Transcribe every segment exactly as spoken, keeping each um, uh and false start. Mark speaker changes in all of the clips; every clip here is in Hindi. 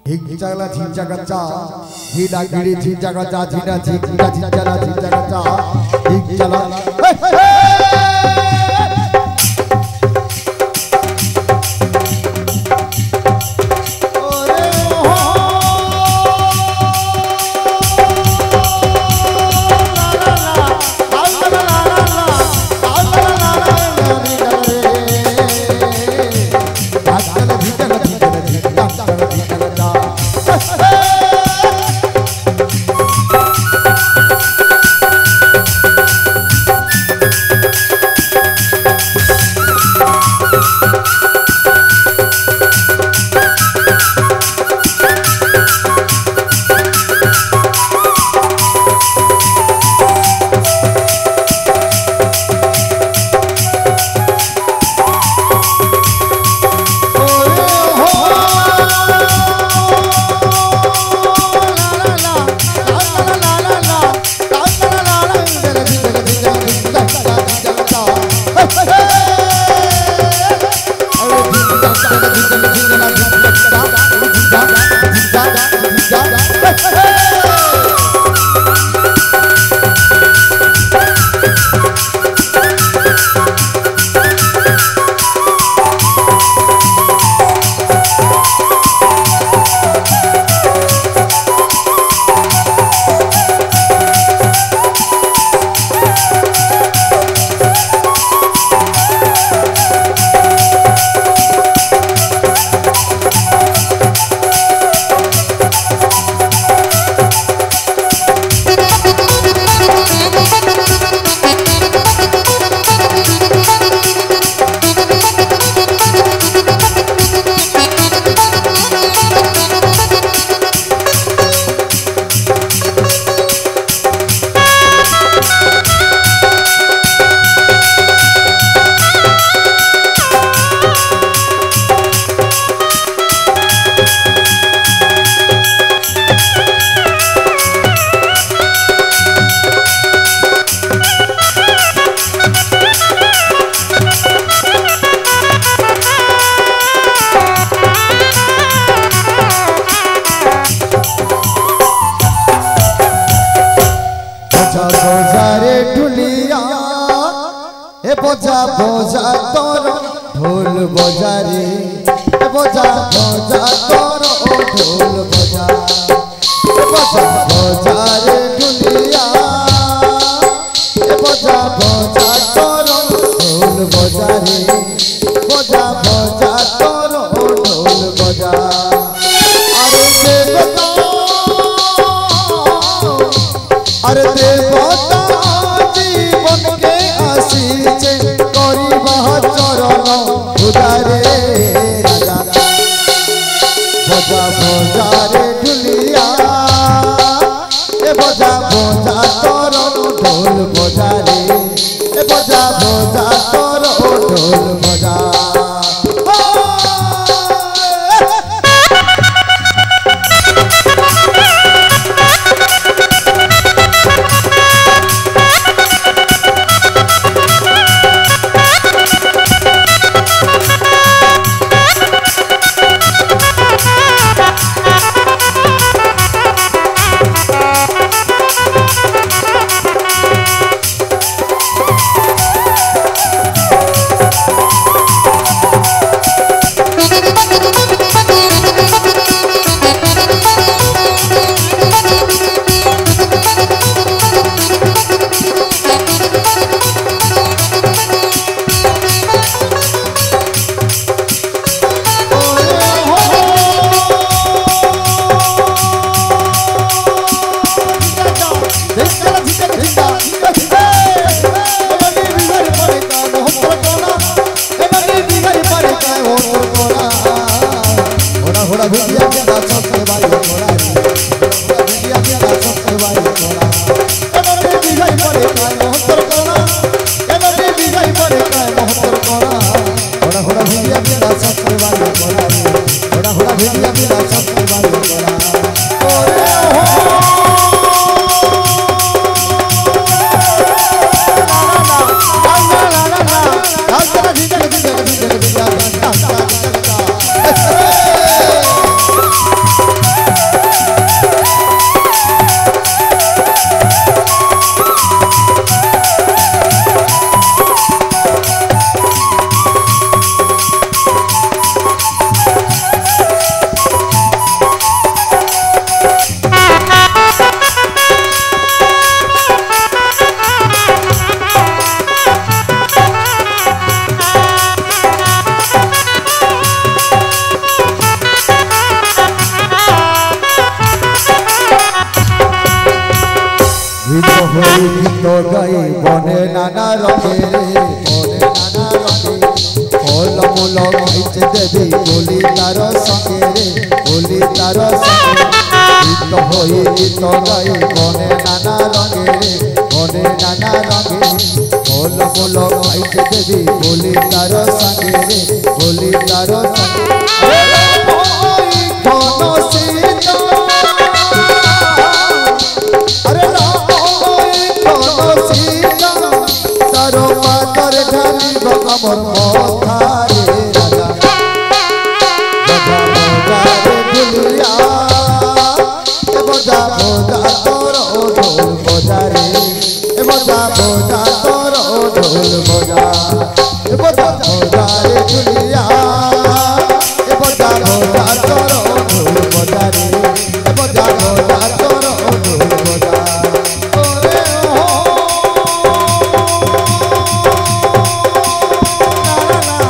Speaker 1: Hijala Jinjagacha, Hida Giri Jinjagacha, Jina Jinja Jinjala Jinjagacha, Hijala. बोझा बोझा तोर ढोल बजारे बोझा बोझा तोर ढोल बजा बोझा बोझा रे दुनिया बोझा बोझा तोर ढोल बजारे बोझा बोझा तोर ढोल बजा अरे देवता अरे देवता जीवन के आशीष उदारे राजा बोझा बोझा रे ढुलिया ए बोझा बोझा तोर ढोल बोझा रे ए बोझा बोझा तोर ढोल बोझा গাই বনে নানা রঙে বনে নানা রঙে ফল মূল খাইছে দেবী বলি তার সঙ্গে রে বলি তার সঙ্গে গীত হই গীত গাই বনে নানা রঙে রে বনে নানা রঙে ফল মূল খাইছে দেবী বলি তার সঙ্গে রে বলি তার সঙ্গে अरे तारो पातर ढाली बमर मोथारे राजा बजा बजा रे दुलिया ए बजा बजा तोर ढोल बजा रे ए बजा बजा तोर ढोल बजा ए बजा बजा रे दुलिया ए बजा बजा तोर ढोल बजा रे ए बजा बजा तोर ढोल बजा ओरे हो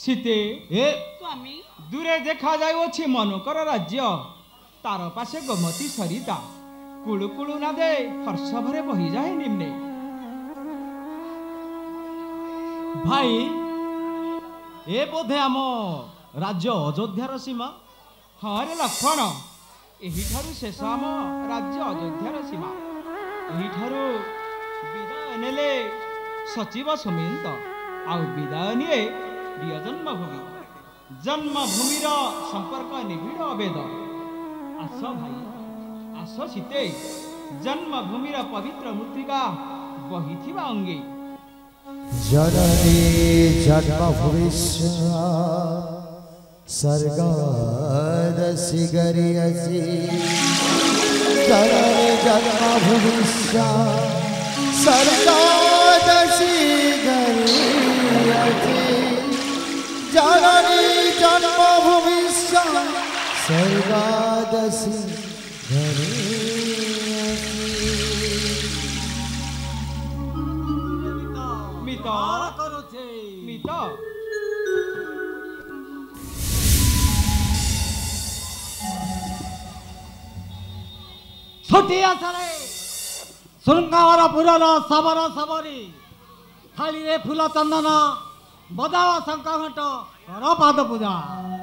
Speaker 2: सीते
Speaker 3: ए
Speaker 4: स्वामी
Speaker 2: दूरे देखा जाए मनकर राज्य तार पासे गोमती सरिता कुलु कुलु ना दे हर्ष भरे बही जाए निम्ने।
Speaker 3: भाई ए बोधे आम राज्य अयोध्यार सीमा।
Speaker 2: हाँ रे लक्ष्मण एही ठारू शेष आम राज्य अयोध्यार सीमा। एही ठारू विदाय नेले सचिव सुमिंत आउ विदाय निये प्रिय जन्मभूमि। जन्मभूमिर संपर्क निबिड़ अवेद। आस भाई आस सीते जन्मभूमिर पवित्र मृत्तिका बहिथिबा अंगे।
Speaker 1: जननी जन्मभूमिश्च सर्गदसि गरियसि जननी जन्मभूमिश्च सर्गदसि गरियसि जननी जन्मभूमिश्च सर्गदसि
Speaker 2: मिता मिता
Speaker 3: छोटी आसरे शृंगावरपुर सबर सबरी थाली रे फूल चंदन बजाओ शंख घंट कर पाद पूजा।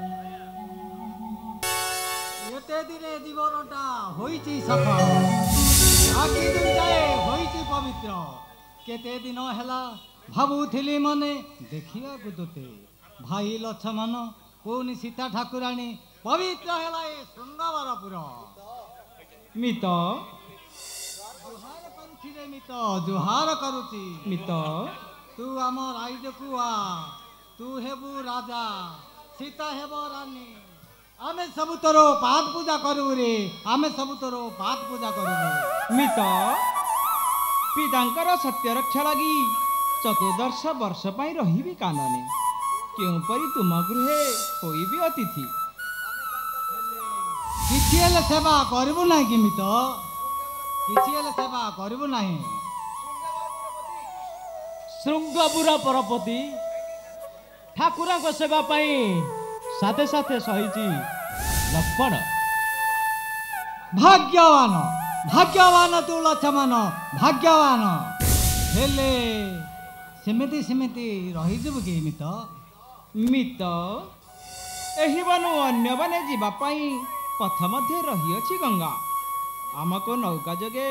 Speaker 3: एते दिने जीवनटा होईची सफल आखि दुईटाए होईची पवित्र। केते दिन हेला भाबुथिली मने देखिया गुदते भाई लक्ष्मण कोनी सीता ठाकुराणी पवित्र हेला ए शृंगावरपुर।
Speaker 2: मित
Speaker 3: जुहार करुछि रे मित जुहार करुछि
Speaker 2: मित
Speaker 3: तू आम राइजकु आ तू हेबु राजा सीता हेब रानी आमे सब तोर पाद पूजा करू रे आमे सब तोर पाद पूजा करू।
Speaker 2: मित पितांकर सत्य रक्षा लगी चतुर्दश वर्ष पाई रहिबी कानने केउपरि तुम गृहे होइबी अतिथि।
Speaker 3: किछि हेले सेवा करबु नाही कि मित किछि हेले सेवा करबु नाही।
Speaker 5: श्रृंगपुर परपति ठाकुर सेवा पाई साथे साथे सहिची लक्ष्मण।
Speaker 3: भाग्यवान भाग्यवान तू लक्ष्मण भाग्यवान हेले सेमिति सेमिति रहिजबु कि मित।
Speaker 2: मित एही बनु अन्य बने जीवा पाई पथ मध्य रहिअछि गंगा। आमको नौका जगे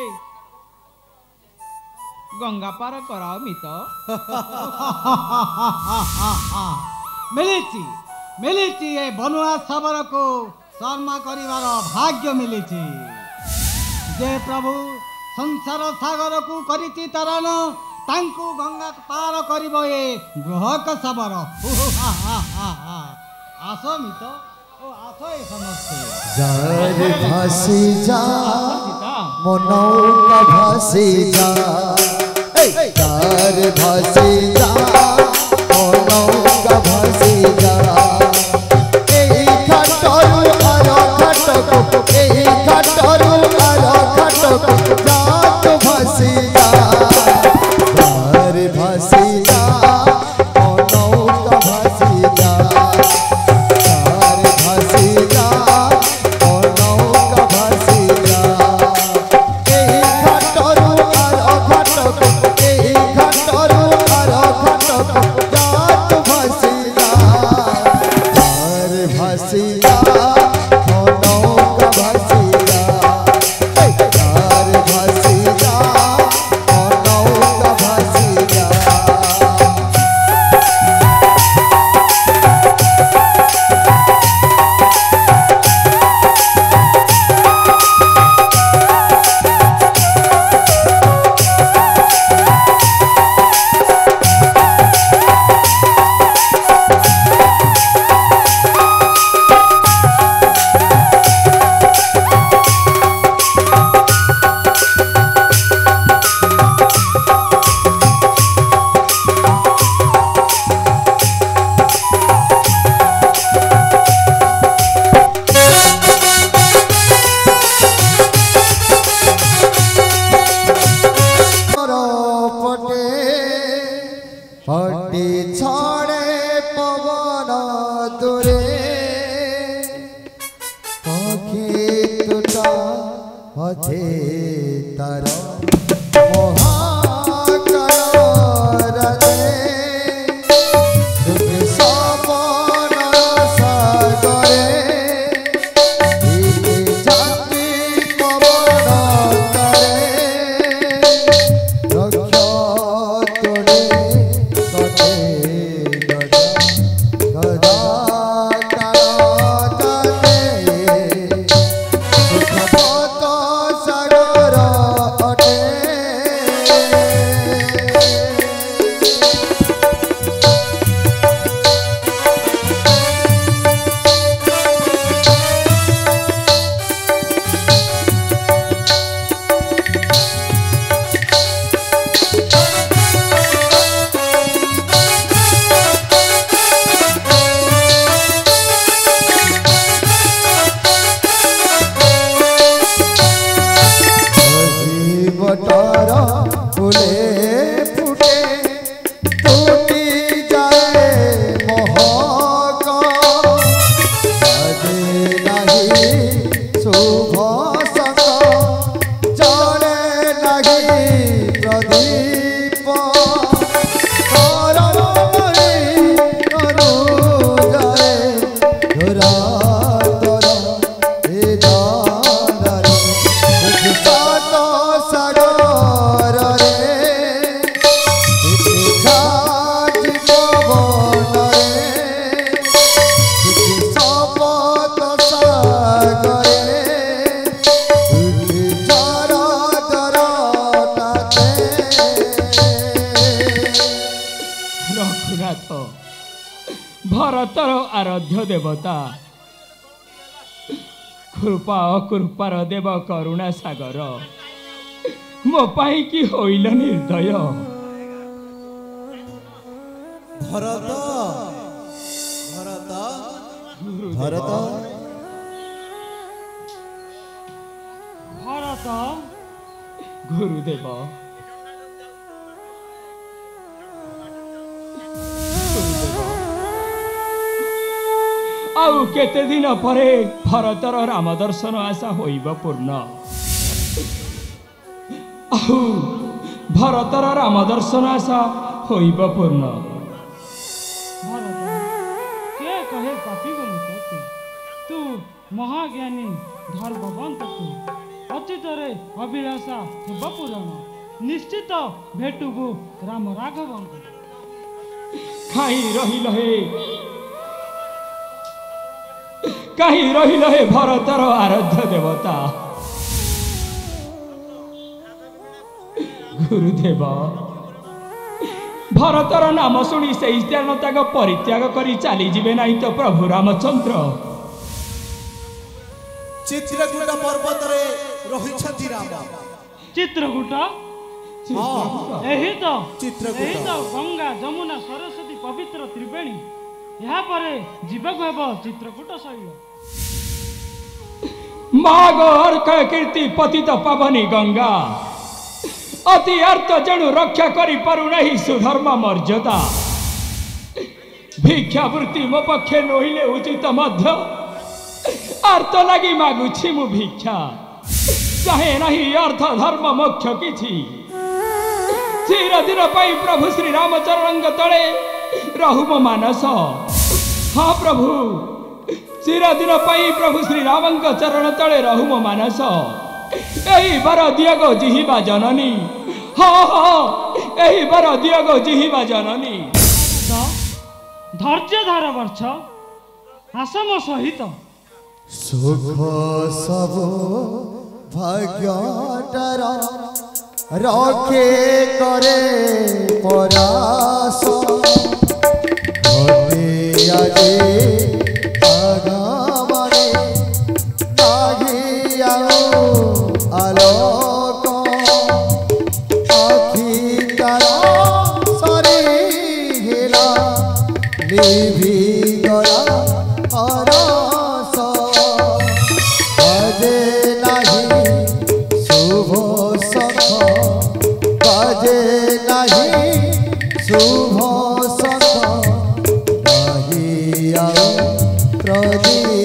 Speaker 2: गंगा पार कराओ मित।
Speaker 3: मिलिछि मिलिछि ए बनुआ सबर को शर्मा करिवार भाग्य मिलिछि। जे प्रभु संसार सागर को करिछि तरण तांकु गंगा पार करिबो ए ग्रहक सबर। आसो मित ओ आसो ए समस्ते
Speaker 1: जार भासी जा मनौका भासी जा जार भासी जा मनौका भासी जा एही घाटरू आर घाटको एही घाटरू आर घाटको जात भासी जा जार भासी जा मनौका भासी जा जार भासी जा मनौका भासी जा एही घाटरू आर घाटको एही घाटरू आर घाटको जात भासी जा जार भासी जा मनौका भासी जा जार भासी जा मनौका भासी जा। पटे पटे छड़े पवन ଅଟେ ତାର ମହାକାଳରେ ଦୁଃଖ ସପନ ସାଗରେ ଏକେ ଜାତି ପବନ କରେ ରକ୍ଷ ତୋଡ଼େ ଗଟେ ଗଦା ଗଦା बटर फूले फुटे टूटी जाए महक बाजे नहीं शुभ संग जले नहीं प्रदीप करम मणि करू जाए धरा तर ए दानरे सात सागर रे घाटी पवन रे शपथ सागर रे जर जरताते
Speaker 2: रघुनाथ भरतर आराध्य देवता कृपा अकृपार देव करुणा सागर मो पाई कि होइल निर्दय
Speaker 1: भरत भरत भरत
Speaker 5: भरत
Speaker 2: गुरुदेव आउ केते दिन परे भरतर राम दर्शन आशा होइब पूर्ण आउ भरतर राम दर्शन आशा होइब पूर्ण
Speaker 5: भरत के कहे पापी बोली तू तू महाज्ञानी धर्मवंत तू अतीतरे अभिलाषा हेब पूरण निश्चित भेटुबु राम राघवंक
Speaker 2: खाई रहिल हे कहीं रहिल हे भरतर आराध्य देवता गुरुदेव भरतर नाम शुणी से स्थान त्याग परित्याग करी चली जीवे नहीं तो प्रभु रामचंद्र
Speaker 4: चित्रकूट पर्वत रे रहिछथि राम
Speaker 5: चित्रकूट
Speaker 4: हाँ
Speaker 5: एही तो
Speaker 4: चित्रकूट।
Speaker 5: एही तो गंगा जमुना सरस्वती पवित्र त्रिवेणी यहाँ परे जीवक हेब चित्रकूट शैल
Speaker 2: माग अर्क कीर्ति पतित पावनी गंगा अति अर्थ जणु रक्षा करी पारु नहीं सुधर्म मर्यादा भिक्षावृत्ति मो पक्षे नहिले उचित मध्य अर्थ लगी मागुछि मु भिक्षा चाहे नहीं अर्थ धर्म मोक्ष किछि चिर दिन पाई प्रभु श्री रामचरण तले रहु मो मानस हाँ प्रभु चिर दिन पाई प्रभु श्री रामंक चरण तले रहु मो मानस एही बर दियगो जिहिबा जननी हाँ हाँ एही बर दियगो जिहिबा जननी
Speaker 5: धैर्य धार वर्ष आसम सहित
Speaker 1: सुख सब भाग्यटर रखे करे परास घटे आगे आगामरे नागी आओ आलोक आखि तारा सरी हिला निभि गला अरस बाजे नाही शुभ सख बाजे नाही शुभ सख नाही आओ प्रदीप